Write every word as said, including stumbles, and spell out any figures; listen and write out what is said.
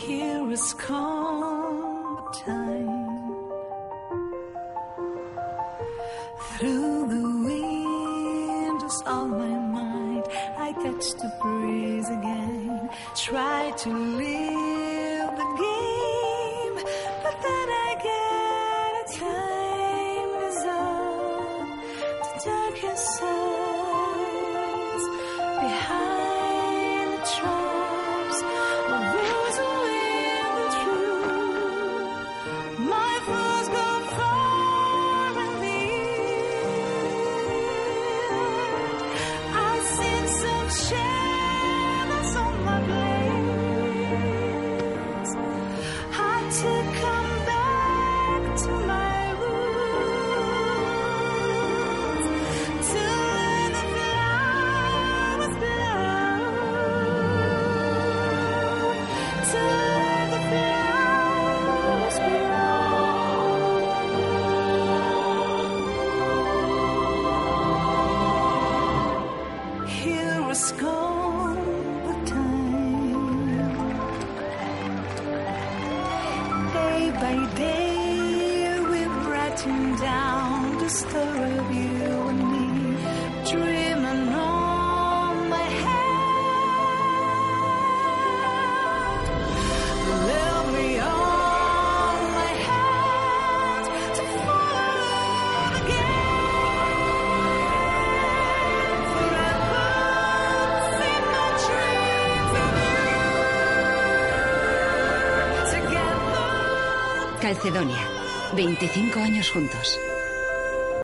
Here is calm time. Through the windows of my mind, I catch the breeze again. Try to live the game, but then I get a time is up. The darkest sides behind the traps of those who live the truth. My thoughts go far and near. I see some shadows on my place. Had to come back to my roots to let the flowers blow. To let the flowers blow. Here was gone the time. Day by day we writing down the story of you and me, dreaming on my hand. Love me on my hand to follow again. Forever see my dreams of you together. Calcedonia. veinticinco años juntos.